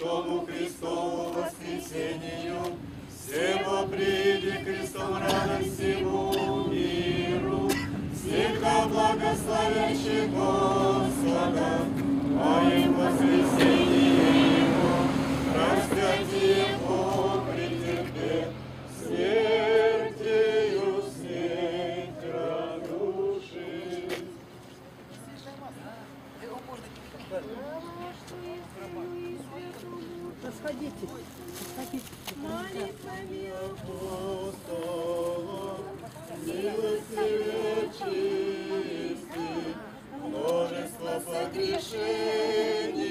Святому Христову воскресению, всего приди крестом радость всему миру, всегда благословящий Господа, а им воскресенье Его, распятие Его претерпев, смертью смерть разрушив. Расходите. Молитвами апостолов, милостивее чистых, множество согрешений